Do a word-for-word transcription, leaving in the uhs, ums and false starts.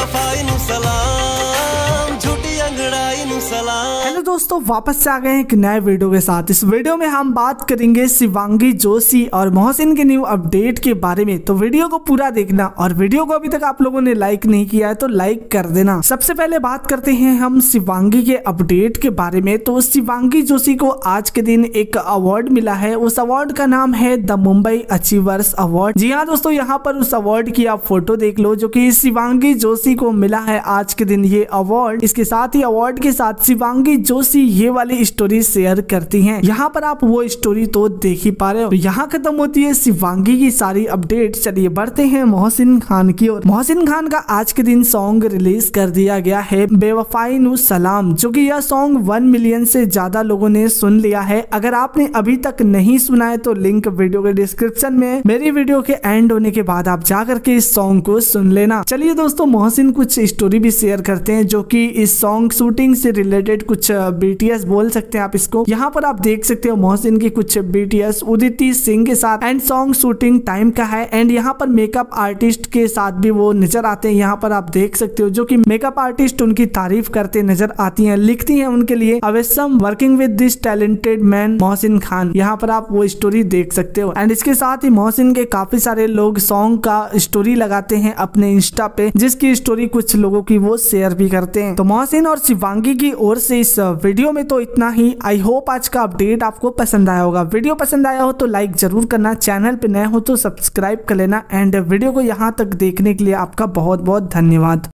बेवफाई नु सलाम, झूठी अंगड़ाई नु सलाम। हेलो दोस्तों, वापस से आ गए हैं एक नए वीडियो के साथ। इस वीडियो में हम बात करेंगे शिवांगी जोशी और मोहसिन के न्यू अपडेट के बारे में, तो वीडियो को पूरा देखना। और वीडियो को अभी तक आप लोगों ने लाइक नहीं किया है तो लाइक कर देना। सबसे पहले बात करते हैं हम शिवांगी के अपडेट के बारे में। तो शिवांगी जोशी को आज के दिन एक अवार्ड मिला है। उस अवार्ड का नाम है द मुंबई अचीवर्स अवार्ड। जी हाँ दोस्तों, यहाँ पर उस अवार्ड की आप फोटो देख लो जो कि शिवांगी जोशी को मिला है आज के दिन ये अवार्ड। इसके साथ ही अवार्ड के साथ शिवांगी जोशी ये वाली स्टोरी शेयर करती हैं। यहाँ पर आप वो स्टोरी तो देख ही पा रहे हो। तो यहाँ खत्म होती है शिवांगी की सारी अपडेट। चलिए बढ़ते हैं मोहसिन खान की ओर। मोहसिन खान का आज के दिन सॉन्ग रिलीज कर दिया गया है बेवफाई नु सलाम, जो कि यह सॉन्ग वन मिलियन से ज्यादा लोगों ने सुन लिया है। अगर आपने अभी तक नहीं सुना है तो लिंक वीडियो के डिस्क्रिप्शन में, मेरी वीडियो के एंड होने के बाद आप जाकर के इस सॉन्ग को सुन लेना। चलिए दोस्तों, मोहसिन कुछ स्टोरी भी शेयर करते हैं जो कि इस सॉन्ग शूटिंग से रिलेटेड कुछ बीटीएस बोल सकते हैं आप इसको। यहाँ पर आप देख सकते हो मोहसिन की कुछ बीटीएस उदिति सिंह के साथ एंड सॉन्ग शूटिंग टाइम का है। एंड यहाँ पर मेकअप आर्टिस्ट के साथ भी वो नजर आते हैं। यहाँ पर आप देख सकते हो जो कि मेकअप आर्टिस्ट उनकी तारीफ करते नजर आती हैं, लिखती हैं उनके लिए awesome working with this talented man Mohsin Khan. यहाँ पर आप वो स्टोरी देख सकते हो। एंड इसके साथ ही मोहसिन के काफी सारे लोग सॉन्ग का स्टोरी लगाते हैं अपने इंस्टा पे, जिसकी स्टोरी कुछ लोगों की वो शेयर भी करते हैं। तो मोहसिन और शिवांगी की ओर से इस वीडियो में तो इतना ही। आई होप आज का अपडेट आपको पसंद आया होगा। वीडियो पसंद आया हो तो लाइक जरूर करना, चैनल पे नए हो तो सब्सक्राइब कर लेना। एंड वीडियो को यहाँ तक देखने के लिए आपका बहुत बहुत धन्यवाद।